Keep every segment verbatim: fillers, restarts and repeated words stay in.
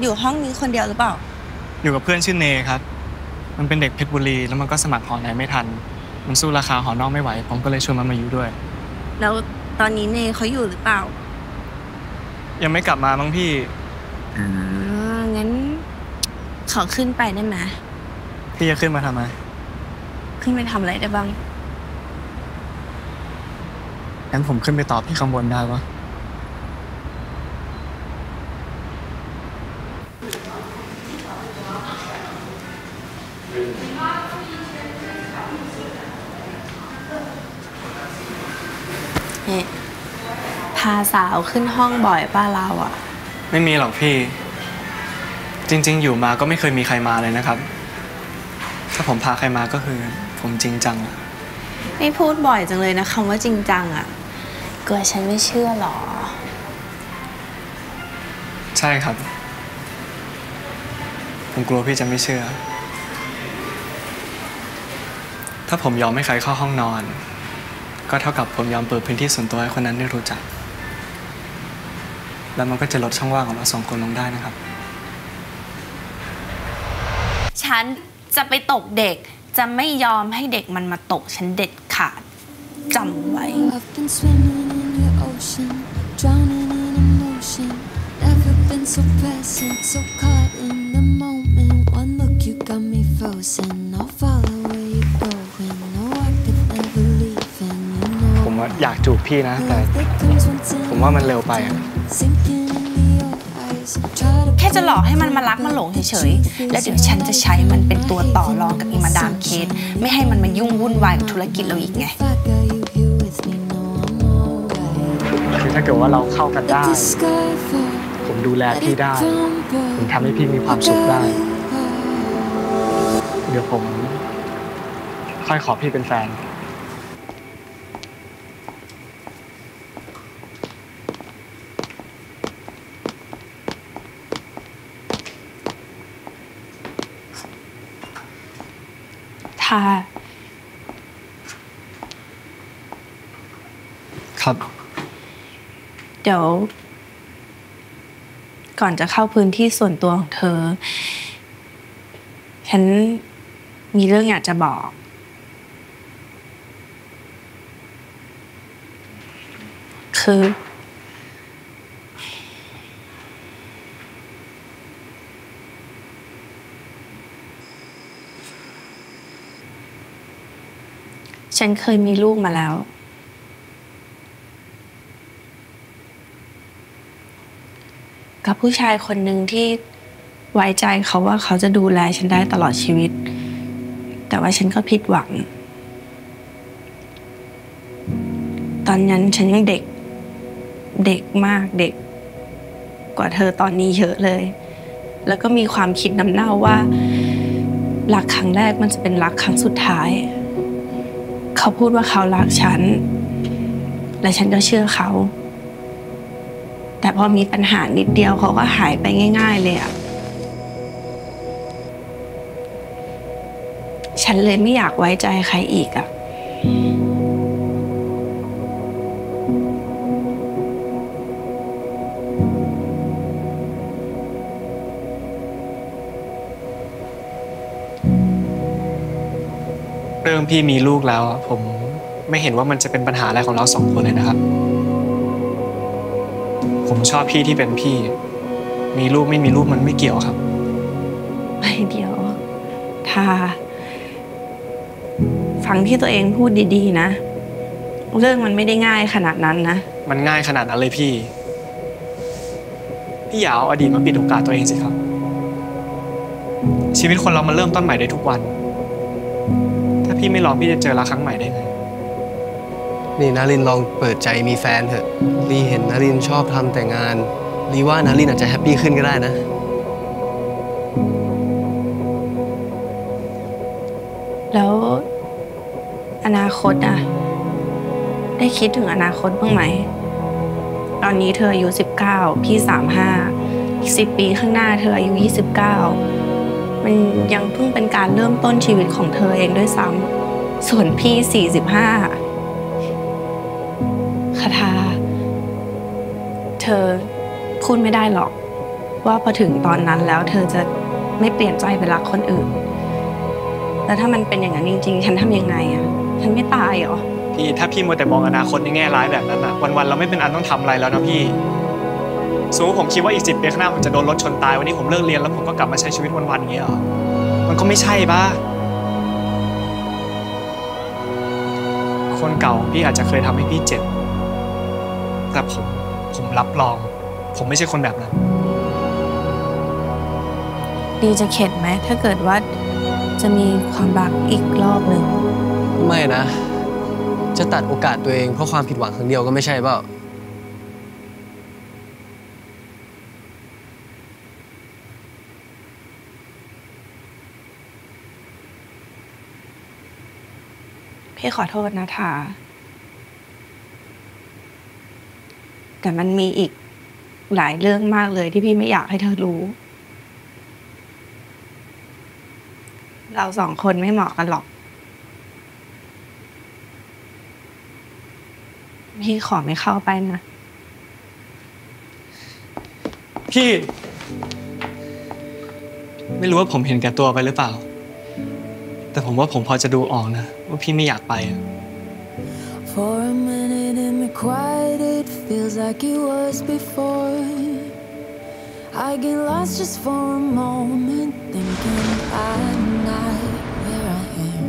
อยู่ห้องนี้คนเดียวหรือเปล่าอยู่กับเพื่อนชื่อเนครับมันเป็นเด็กเพชรบุรีแล้วมันก็สมัครหอในไม่ทันมันสู้ราคาหอนอกไม่ไหวผมก็เลยชวนมันมาอยู่ด้วยแล้วตอนนี้เนเขาอยู่หรือเปล่ายังไม่กลับมาบ้างพี่อ่างั้นขอขึ้นไปได้ไหมพี่จะขึ้นมาทำไมขึ้นไปทำอะไรได้บ้างงั้นผมขึ้นไปตอบพี่ข้างบนได้ปะเนี่ยพาสาวขึ้นห้องบ่อยป้าเราอ่ะไม่มีหรอกพี่จริงๆอยู่มาก็ไม่เคยมีใครมาเลยนะครับถ้าผมพาใครมาก็คือผมจริงจังไม่พูดบ่อยจังเลยนะคำว่าจริงจังอ่ะกลัวฉันไม่เชื่อหรอใช่ครับผมกลัวพี่จะไม่เชื่อถ้าผมยอมให้ใครเข้าห้องนอนก็เท่ากับผมยอมเปิดพื้นที่ส่วนตัวให้คนนั้นได้รู้จักแล้วมันก็จะลดช่องว่างของเราสองคนลงได้นะครับฉันจะไปตกเด็กจะไม่ยอมให้เด็กมันมาตกฉันเด็ดขาดจำไว้ผมว่าอยากจูบพี่นะแต่ผมว่ามันเร็วไปอะแค่จะหลอกให้มันมารักมาหลงเฉยๆแล้วเดี๋ยวฉันจะใช้มันเป็นตัวต่อรองกับอีมาดามเคทไม่ให้มันมายุ่งวุ่นวายกับธุรกิจเราอีกไงคือถ้าเกิดว่าเราเข้ากันได้ผมดูแลพี่ได้ผมทำให้พี่มีความสุขได้เดี๋ยวผมค่อยขอพี่เป็นแฟนครับเดี๋ยวก่อนจะเข้าพื้นที่ส่วนตัวของเธอฉันมีเรื่องอยากจะบอกคือฉันเคยมีลูกมาแล้วกับผู้ชายคนหนึ่งที่ไว้ใจเขาว่าเขาจะดูแลฉันได้ตลอดชีวิตแต่ว่าฉันก็ผิดหวังตอนนั้นฉันยังเด็กเด็กมากเด็กกว่าเธอตอนนี้เยอะเลยแล้วก็มีความคิดน้ำเน่าว่ารักครั้งแรกมันจะเป็นรักครั้งสุดท้ายเขาพูดว่าเขารักฉันและฉันก็เชื่อเขาแต่พอมีปัญหานิดเดียวเขาก็หายไปง่ายๆเลยอ่ะฉันเลยไม่อยากไว้ใจใครอีกอ่ะเรื่องพี่มีลูกแล้วผมไม่เห็นว่ามันจะเป็นปัญหาอะไรของเราสองคนเลยนะครับผมชอบพี่ที่เป็นพี่มีลูกไม่มีลูกมันไม่เกี่ยวครับไม่เดี๋ยวถ้าฟังที่ตัวเองพูดดีๆนะเรื่องมันไม่ได้ง่ายขนาดนั้นนะมันง่ายขนาดนั้นเลยพี่พี่อย่าเอาอดีตมาปิดโอกาสตัวเองสิครับชีวิตคนเรามันเริ่มต้นใหม่ได้ทุกวันถ้าพี่ไม่ลองพี่จะเจอรักครั้งใหม่ได้ไงนี่นารินลองเปิดใจมีแฟนเถอะลีเห็นนารินชอบทำแต่งานลีว่านารินอาจจะแฮปปี้ขึ้นก็ได้นะแล้วอนาคตอะได้คิดถึงอนาคตบ้างไหมตอนนี้เธออายุสิบเก้าพี่สามห้าอีกสิบปีข้างหน้าเธออายุยี่สิบเก้ามันยังเพิ่งเป็นการเริ่มต้นชีวิตของเธอเองด้วยซ้ำส่วนพี่สี่สิบห้าคาทาเธอพูดไม่ได้หรอกว่าพอถึงตอนนั้นแล้วเธอจะไม่เปลี่ยนใจไปรักคนอื่นแล้วถ้ามันเป็นอย่างนั้นจริงๆฉันทำยังไงอะฉันไม่ตายเหรอพี่ถ้าพี่มัวแต่มองอนาคตในแง่ร้ายแบบนั้นอะวันๆเราไม่เป็นอันต้องทำอะไรแล้วนะพี่สมมติผมคิดว่าอีกสิบปีข้างหน้าผมจะโดนรถชนตายวันนี้ผมเลิกเรียนแล้วผมก็กลับมาใช้ชีวิตวันๆอย่างเงี้ยเหรอมันก็ไม่ใช่ป่ะคนเก่าพี่อาจจะเคยทำให้พี่เจ็บแต่ผมผมรับรองผมไม่ใช่คนแบบนั้นดีจะเข็ดไหมถ้าเกิดว่าจะมีความรักอีกรอบหนึ่งไม่นะจะตัดโอกาสตัวเองเพราะความผิดหวังครั้งเดียวก็ไม่ใช่เปล่าพี่ขอโทษนะทาแต่มันมีอีกหลายเรื่องมากเลยที่พี่ไม่อยากให้เธอรู้เราสองคนไม่เหมาะกันหรอกพี่ขอไม่เข้าไปนะพี่ไม่รู้ว่าผมเห็นแก่ตัวไปหรือเปล่าแต่ผมว่าผมพอจะดูออกนะว่าพี่ไม่อยากไปอะ For a minute in the quiet, it feels like it was before. I get lost just for a moment, thinking I'm not where I am.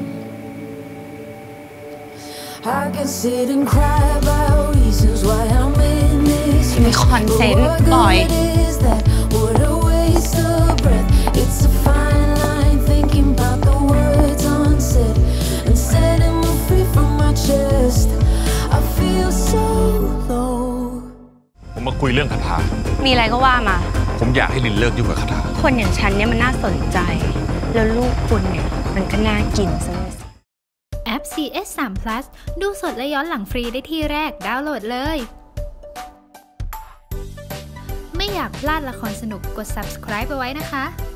I can sit and cry about reasons why I'm in this. มีคอนเซนต์ปล่อย What a waste of breath. It's a fine line, thinking about the words unsaid and setting me free from my chest. I feel so low. ผมมาคุยเรื่องคาถามีอะไรก็ว่ามาผมอยากให้ลินเลิกยุ่งกับคาถาคนอย่างฉันเนี่ยมันน่าสนใจแล้วลูกคุณเนี่ยมันก็น่ากินซะเลยแอป ซี เอส ทรี พลัส ดูสดและย้อนหลังฟรีได้ที่แรกดาวน์โหลดเลยไม่อยากพลาดละครสนุกกด ซับสไครบ์ ไปไว้นะคะ